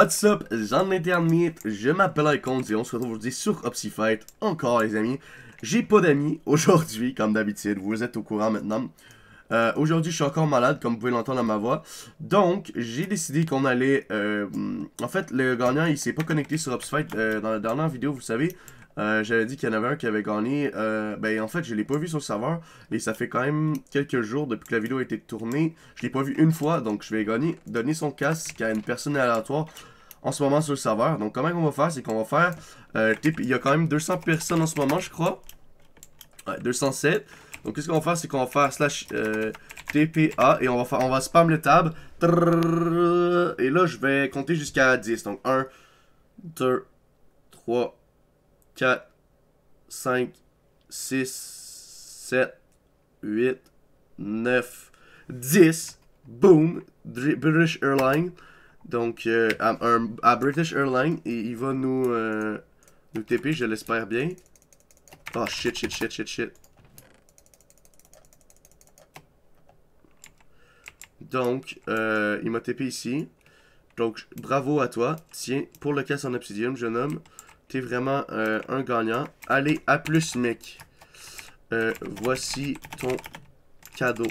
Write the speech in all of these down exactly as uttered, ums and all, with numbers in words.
What's up, j'en intermite, je m'appelle Icons et on se retrouve aujourd'hui sur OpsiFight, encore les amis. J'ai pas d'amis aujourd'hui, comme d'habitude, vous êtes au courant maintenant. Euh, aujourd'hui je suis encore malade, comme vous pouvez l'entendre à ma voix. Donc, j'ai décidé qu'on allait... Euh, en fait, le gagnant, il s'est pas connecté sur OpsiFight euh, dans la dernière vidéo, vous savez. Euh, J'avais dit qu'il y en avait un qui avait gagné. Euh, ben, en fait, je l'ai pas vu sur le serveur. Et ça fait quand même quelques jours depuis que la vidéo a été tournée. Je l'ai pas vu une fois. Donc, je vais gagner, donner son casque à une personne aléatoire en ce moment sur le serveur. Donc, comment on va faire? C'est qu'on va faire... Euh, il y a quand même deux cents personnes en ce moment, je crois. Ouais, deux cent sept. Donc, qu'est-ce qu'on va faire? C'est qu'on va faire slash euh, T P A. Et on va faire, on va spam le tab. Et là, je vais compter jusqu'à dix. Donc, un, deux, trois... quatre, cinq, six, sept, huit, neuf, dix. Boom! British Airlines. Donc, euh, à, un, à British Airlines. Et il va nous, euh, nous T P, je l'espère bien. Oh shit, shit, shit, shit, shit. Donc, euh, il m'a T P ici. Donc, bravo à toi. Tiens, pour le casse en obsidium, jeune homme. T'es vraiment euh, un gagnant. Allez, à plus, mec. Euh, voici ton cadeau.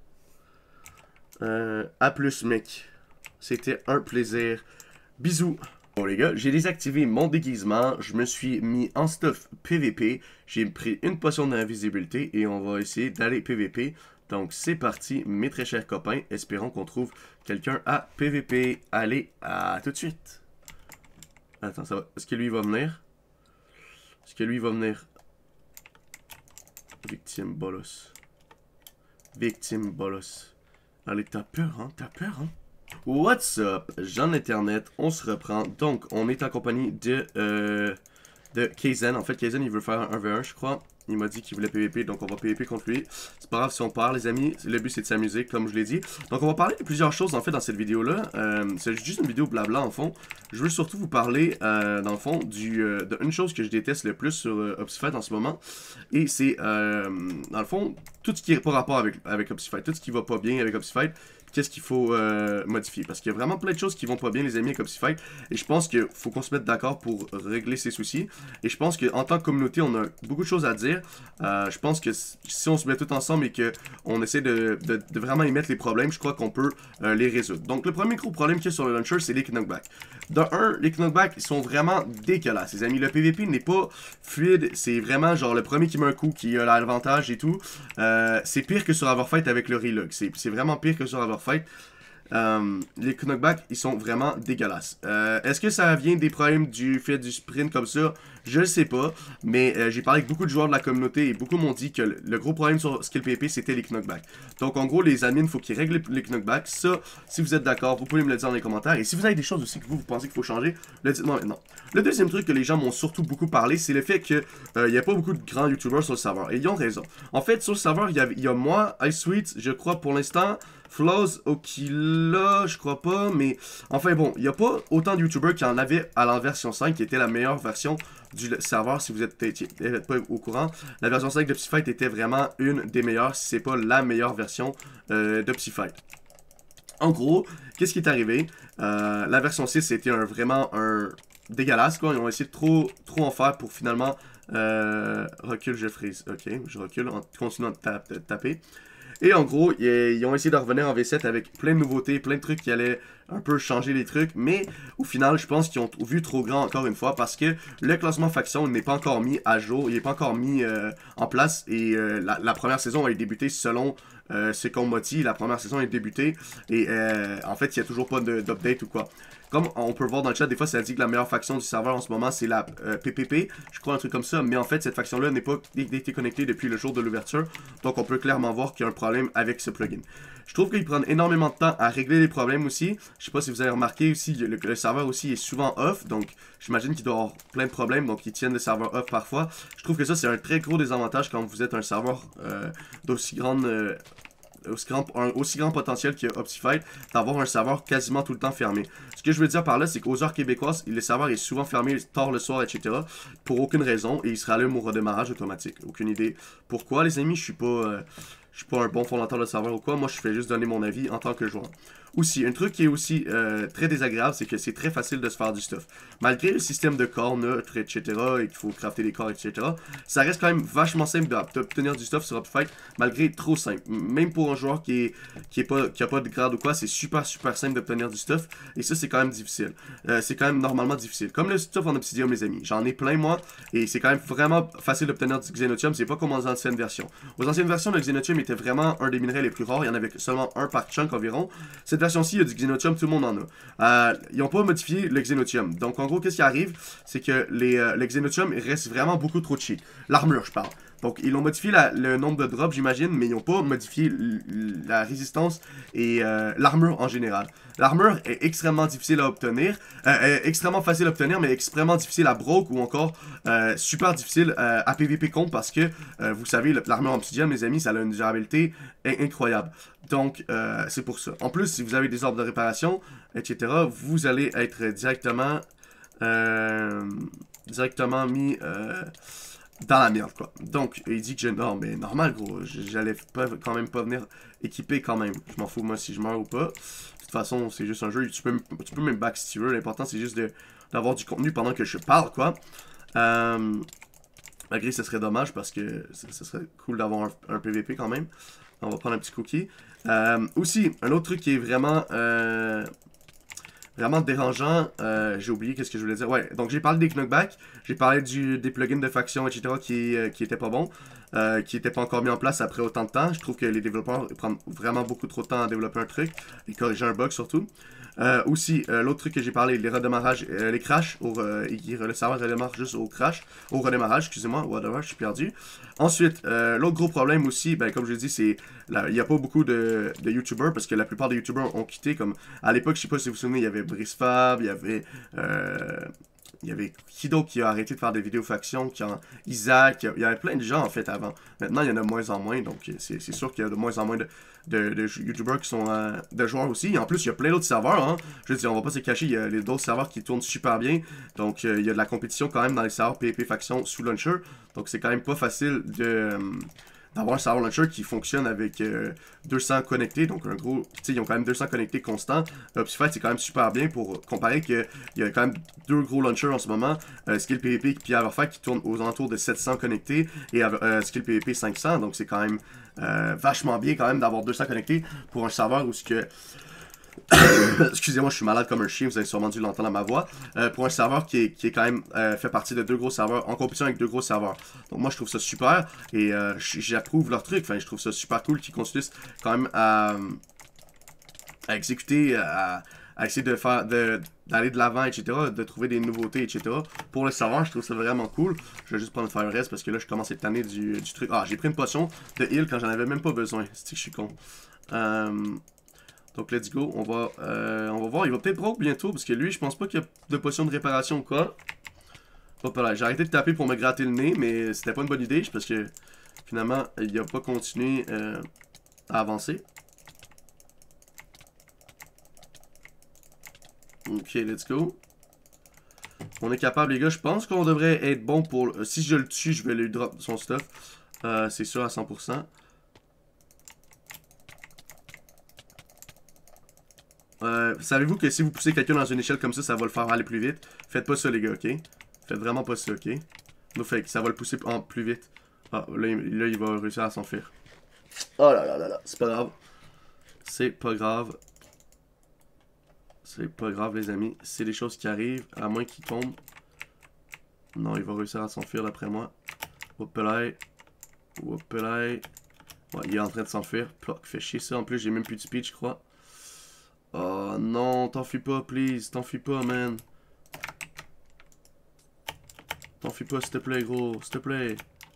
Euh, à plus, mec. C'était un plaisir. Bisous. Bon, les gars, j'ai désactivé mon déguisement. Je me suis mis en stuff P V P. J'ai pris une potion d'invisibilité et on va essayer d'aller P V P. Donc, c'est parti, mes très chers copains. Espérons qu'on trouve quelqu'un à P V P. Allez, à tout de suite. Attends, ça va. Est-ce que lui va venir? Est-ce que lui va venir? Victime bolos. Victime bolos. Allez, t'as peur, hein? T'as peur, hein? What's up? Jean Internet, on se reprend. Donc, on est en compagnie de... Euh, de Kaizen. En fait, Kaizen, il veut faire un un v un, je crois. Il m'a dit qu'il voulait P V P, donc on va P V P contre lui. C'est pas grave si on part, les amis. Le but, c'est de s'amuser, comme je l'ai dit. Donc, on va parler de plusieurs choses, en fait, dans cette vidéo-là. Euh, c'est juste une vidéo blabla, en fond. Je veux surtout vous parler, euh, dans le fond, du, euh, d'une chose que je déteste le plus sur euh, OpsiFight en ce moment. Et c'est, euh, dans le fond, tout ce qui n'est pas rapport avec, avec OpsiFight. Tout ce qui va pas bien avec OpsiFight. Qu'est-ce qu'il faut euh, modifier? Parce qu'il y a vraiment plein de choses qui vont pas bien, les amis, avec OpsiFight. Et je pense qu'il faut qu'on se mette d'accord pour régler ces soucis. Et je pense qu'en tant que communauté, on a beaucoup de choses à dire. Euh, je pense que si on se met tout ensemble et qu'on essaie de, de, de vraiment y mettre les problèmes, je crois qu'on peut euh, les résoudre. Donc, le premier gros problème qu'il y a sur le launcher, c'est les knockbacks. De un, les knockbacks, ils sont vraiment dégueulasses, les amis. Le P V P n'est pas fluide. C'est vraiment genre le premier qui met un coup qui a l'avantage et tout. Euh, c'est pire que sur Everfight avec le relog. C'est vraiment pire que sur Everfight. Euh, les knockbacks, ils sont vraiment dégueulasses. Euh, Est-ce que ça vient des problèmes du fait du sprint comme ça? Je ne sais pas, mais euh, j'ai parlé avec beaucoup de joueurs de la communauté et beaucoup m'ont dit que le, le gros problème sur Skill P V P, c'était les knockbacks. Donc en gros, les admins, il faut qu'ils règlent les, les knockbacks. Ça, si vous êtes d'accord, vous pouvez me le dire dans les commentaires. Et si vous avez des choses aussi que vous, vous pensez qu'il faut changer, le dites-moi maintenant. Le deuxième truc que les gens m'ont surtout beaucoup parlé, c'est le fait qu'il euh, n'y a pas beaucoup de grands youtubeurs sur le serveur. Et ils ont raison. En fait, sur le serveur, il y a, il y a moi, iSweet, je crois pour l'instant... Flaws, Okila, je crois pas, mais enfin bon, il n'y a pas autant de youtubeurs qu'il y en avait à la version cinq, qui était la meilleure version du serveur, si vous êtes pas au courant. La version cinq de PsyFight était vraiment une des meilleures, si c'est pas la meilleure version euh, de PsyFight. En gros, qu'est-ce qui est arrivé? Euh, la version six, c'était un, vraiment un dégueulasse, quoi. Ils ont essayé de trop, trop en faire pour finalement... Euh, recule, je freeze. Ok, je recule en continuant de, ta de taper. Et en gros, ils ont essayé de revenir en V sept avec plein de nouveautés, plein de trucs qui allaient un peu changer les trucs. Mais au final, je pense qu'ils ont vu trop grand encore une fois parce que le classement faction n'est pas encore mis à jour, il n'est pas encore mis euh, en place. Et euh, la, la première saison a débuté selon euh, ce qu'on m'a dit. La première saison est débutée et euh, en fait, il n'y a toujours pas d'update ou quoi. Comme on peut voir dans le chat, des fois ça dit que la meilleure faction du serveur en ce moment c'est la euh, P P P, je crois un truc comme ça, mais en fait cette faction-là n'est pas été connectée depuis le jour de l'ouverture, donc on peut clairement voir qu'il y a un problème avec ce plugin. Je trouve qu'ils prennent énormément de temps à régler les problèmes aussi, je sais pas si vous avez remarqué aussi, le, le serveur aussi est souvent off, donc j'imagine qu'il doit avoir plein de problèmes, donc ils tiennent le serveur off parfois. Je trouve que ça c'est un très gros désavantage quand vous êtes un serveur euh, d'aussi grande... Euh, Aussi grand, un aussi grand potentiel que OpsiFight, d'avoir un serveur quasiment tout le temps fermé. Ce que je veux dire par là, c'est qu'aux heures québécoises, le serveur est souvent fermé tard le soir, et cetera. Pour aucune raison, et il se rallume au redémarrage automatique. Aucune idée. Pourquoi, les amis? Je suis pas... Euh, je suis pas un bon fondateur de serveur ou quoi. Moi, je fais juste donner mon avis en tant que joueur. Aussi, un truc qui est aussi euh, très désagréable, c'est que c'est très facile de se faire du stuff. Malgré le système de corps neutre, et cetera, et qu'il faut crafter des corps, et cetera, ça reste quand même vachement simple d'obtenir du stuff sur Optifine, malgré trop simple. Même pour un joueur qui est, qui est pas, qui a pas de grade ou quoi, c'est super super simple d'obtenir du stuff, et ça c'est quand même difficile. Euh, c'est quand même normalement difficile. Comme le stuff en Obsidium, les amis, j'en ai plein moi, et c'est quand même vraiment facile d'obtenir du Xenotium, c'est pas comme aux anciennes versions. Aux anciennes versions, le Xenotium était vraiment un des minerais les plus rares, il y en avait seulement un par chunk environ. Cette version-ci, il y a du Xenotium, tout le monde en a. Euh, ils n'ont pas modifié le Xenotium. Donc, en gros, qu'est-ce qui arrive? C'est que les, euh, le Xenotium reste vraiment beaucoup trop cheap. L'armure, je parle. Donc, ils ont modifié la, le nombre de drops, j'imagine, mais ils n'ont pas modifié la résistance et euh, l'armure en général. L'armure est extrêmement difficile à obtenir, euh, extrêmement facile à obtenir, mais extrêmement difficile à broke ou encore euh, super difficile euh, à P V P contre parce que, euh, vous savez, l'armure Obsidian, mes amis, ça a une durabilité incroyable. Donc, euh, c'est pour ça. En plus, si vous avez des ordres de réparation, et cetera, vous allez être directement, euh, directement mis euh, dans la merde, quoi. Donc, il dit que je... Non, mais normal, gros. J'allais quand même pas venir équiper quand même. Je m'en fous, moi, si je meurs ou pas. De toute façon, c'est juste un jeu. Tu peux, tu peux même back si tu veux. L'important, c'est juste d'avoir du contenu pendant que je parle, quoi. Euh, malgré, ce serait dommage parce que ce serait cool d'avoir un, un P V P quand même. On va prendre un petit cookie. Euh, aussi, un autre truc qui est vraiment... Euh, vraiment dérangeant. Euh, j'ai oublié qu'est-ce que je voulais dire. Ouais, donc j'ai parlé des knockbacks. J'ai parlé du, des plugins de faction, et cetera qui, euh, qui étaient pas bons. Euh, qui n'étaient pas encore mis en place après autant de temps. Je trouve que les développeurs prennent vraiment beaucoup trop de temps à développer un truc. Et corriger un bug surtout. Euh, aussi, euh, l'autre truc que j'ai parlé, les redémarrages, euh, les crashs, au, euh, le serveur redémarre juste au crash, au redémarrage, excusez-moi, whatever, je suis perdu. Ensuite, euh, l'autre gros problème aussi, ben, comme je l'ai dit, c'est il n'y a pas beaucoup de, de YouTubers, parce que la plupart des YouTubers ont quitté, comme à l'époque, je sais pas si vous vous souvenez, il y avait BriceFab, il y avait... Euh, Il y avait Kido qui a arrêté de faire des vidéos factions, qui a Isaac, il y avait plein de gens en fait avant. Maintenant, il y en a de moins en moins, donc c'est sûr qu'il y a de moins en moins de, de, de YouTubers qui sont euh, de joueurs aussi. Et en plus, il y a plein d'autres serveurs, hein. Je veux dire, on va pas se cacher, il y a les d'autres serveurs qui tournent super bien. Donc, euh, il y a de la compétition quand même dans les serveurs P V P factions sous launcher. Donc, c'est quand même pas facile de... Euh, d'avoir un serveur launcher qui fonctionne avec euh, deux cents connectés, donc un gros, tu sais, ils ont quand même deux cents connectés constants. Optifine, c'est quand même super bien pour comparer qu'il y a quand même deux gros launchers en ce moment, euh, Skill P V P puis Everfire qui tournent aux alentours de sept cents connectés et euh, Skill P V P cinq cents, donc c'est quand même euh, vachement bien quand même d'avoir deux cents connectés pour un serveur où ce que... Excusez-moi, je suis malade comme un chien, vous avez sûrement dû l'entendre à ma voix. Euh, pour un serveur qui est, qui est quand même euh, fait partie de deux gros serveurs, en compétition avec deux gros serveurs. Donc moi je trouve ça super et euh, j'approuve leur truc. Enfin, je trouve ça super cool qu'ils continuent quand même à, à exécuter, à, à essayer de faire de d'aller de l'avant, et cetera, de trouver des nouveautés, et cetera. Pour le serveur, je trouve ça vraiment cool. Je vais juste prendre Fire Rest parce que là je commence à être tanné du, du truc. Ah, j'ai pris une potion de heal quand j'en avais même pas besoin. C'est que je suis con. Euh... Donc, let's go. On va, euh, on va voir. Il va peut-être broke bientôt. Parce que lui, je pense pas qu'il y a de potion de réparation ou quoi. Hop là. J'ai arrêté de taper pour me gratter le nez. Mais c'était pas une bonne idée. Parce que finalement, il a pas continué euh, à avancer. Ok, let's go. On est capable, les gars. Je pense qu'on devrait être bon pour... Si je le tue, je vais lui drop son stuff. Euh, C'est sûr à cent pour cent. Euh, Savez-vous que si vous poussez quelqu'un dans une échelle comme ça, ça va le faire aller plus vite? Faites pas ça, les gars, ok? Faites vraiment pas ça, ok? No fake, ça va le pousser en plus vite. Ah, là, il, là, il va réussir à s'enfuir. Oh là là là là, c'est pas grave. C'est pas grave. C'est pas grave, les amis. C'est des choses qui arrivent, à moins qu'il tombe. Non, il va réussir à s'enfuir, d'après moi. Whoopelay. Whoopelay. Ouais, il est en train de s'enfuir. Ploc, fait chier ça. En plus, j'ai même plus de speed, je crois. Oh non, t'enfuis pas, please. T'enfuis pas, man. T'enfuis pas, s'il te plaît, gros. S'il te plaît.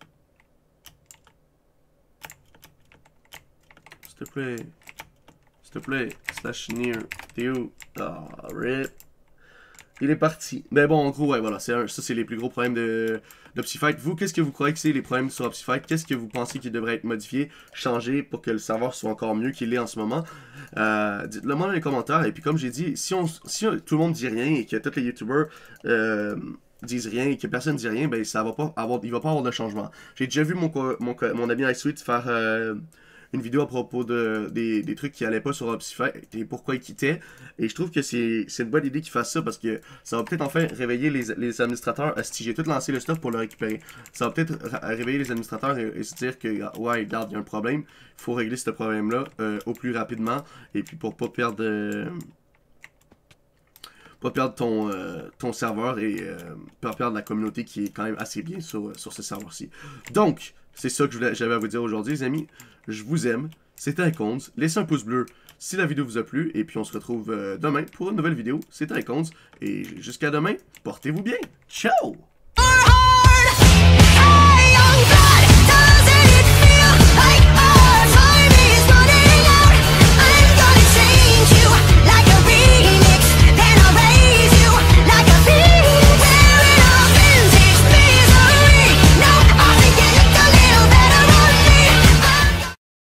S'il te plaît. S'il te plaît. Slash near. T'es où? Ah, oh, rip. Il est parti. Mais bon, en gros, ouais, voilà. Ça, c'est les plus gros problèmes de d'Optifight. Vous, qu'est-ce que vous croyez que c'est les problèmes sur Optifight? Qu'est-ce que vous pensez qu'il devrait être modifié, changé pour que le serveur soit encore mieux qu'il est en ce moment? Euh, Dites-le moi dans les commentaires. Et puis, comme j'ai dit, si, on, si tout le monde dit rien et que tous les YouTubers euh, disent rien et que personne dit rien, ben ça va pas avoir, il va pas avoir de changement. J'ai déjà vu mon, mon, mon ami iSweet faire... Euh, une vidéo à propos de, des, des trucs qui allaient pas sur Optify et pourquoi ils quittaient. Et je trouve que c'est une bonne idée qu'ils fassent ça parce que ça va peut-être enfin réveiller les, les administrateurs. Si j'ai tout lancé le stuff pour le récupérer, ça va peut-être réveiller les administrateurs et, et se dire que, ouais, regarde, il y a un problème, il faut régler ce problème-là euh, au plus rapidement. Et puis pour pas perdre... Euh, pas perdre ton, euh, ton serveur et euh, pas perdre la communauté qui est quand même assez bien sur, sur ce serveur-ci. Donc, c'est ça que j'avais à vous dire aujourd'hui, les amis. Je vous aime. C'était Icons. Laissez un pouce bleu si la vidéo vous a plu. Et puis, on se retrouve euh, demain pour une nouvelle vidéo. C'était Icons. Et jusqu'à demain, portez-vous bien. Ciao!